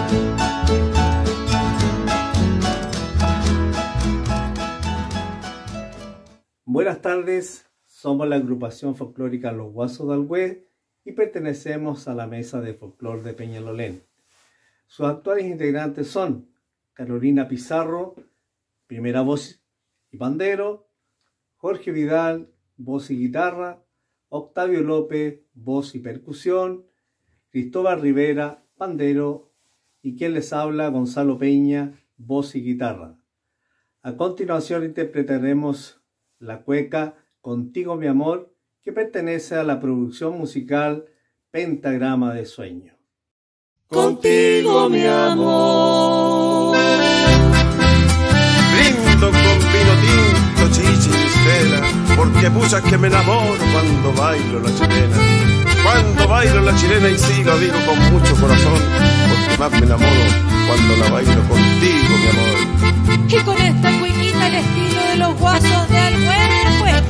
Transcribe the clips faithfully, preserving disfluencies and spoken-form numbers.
Buenas tardes, somos la agrupación folclórica Los Guasos de Alhué y pertenecemos a la Mesa de Folclor de Peñalolén. Sus actuales integrantes son Carolina Pizarro, primera voz y pandero, Jorge Vidal, voz y guitarra, Octavio López, voz y percusión, Cristóbal Rivera, pandero, y quien les habla, Gonzalo Peña, voz y guitarra. A continuación interpretaremos la cueca Contigo mi amor, que pertenece a la producción musical Pentagrama de Sueño. Contigo mi amor, brindo con vino tinto, chichi y mistela, porque pucha que me enamoro cuando bailo la chilena. Cuando bailo la chilena y sí lo digo con mucho corazón, porque más me enamoro cuando la bailo contigo mi amor. y con esta cuequita el estilo de los Guasos de Alhué, pues.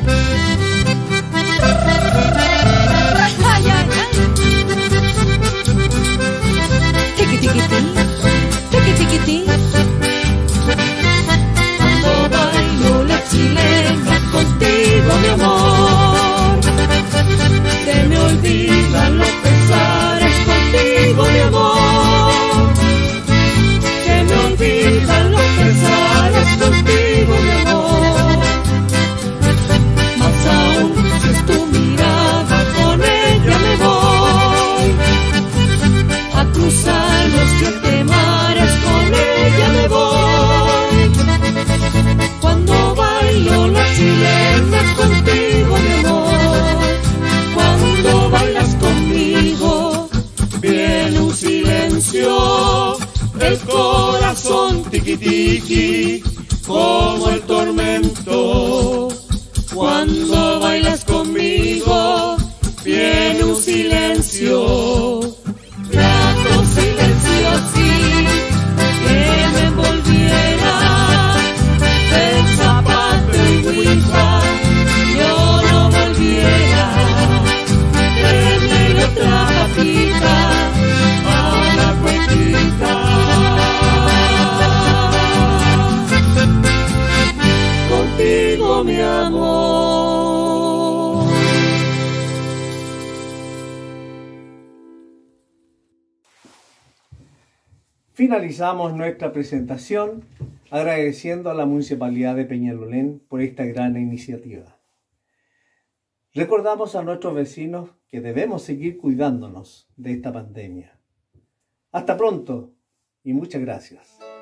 Ay, ay, ay. Tiqui, tiqui, ti, tiqui, tiqui, ti. Cuando bailo la chilena contigo, mi amor, se me olvidan los pesares contigo, mi amor. Se me olvidan los pesares contigo, mi amor. Más aún si es tu mirada, con ella me voy a cruzar los siete mares, con ella me voy. Cuando bailo la chilena contigo, mi amor, cuando bailas conmigo, viene un silencio, el corazón tiqui tiqui, como el tormento. Cuando bailas conmigo, viene un silencio, grato silencio así, que me envolviera el zapato y huija, yo no volviera de otra patita a la cuequita. Contigo mi amor. Finalizamos nuestra presentación agradeciendo a la Municipalidad de Peñalolén por esta gran iniciativa. Recordamos a nuestros vecinos que debemos seguir cuidándonos de esta pandemia. Hasta pronto y muchas gracias.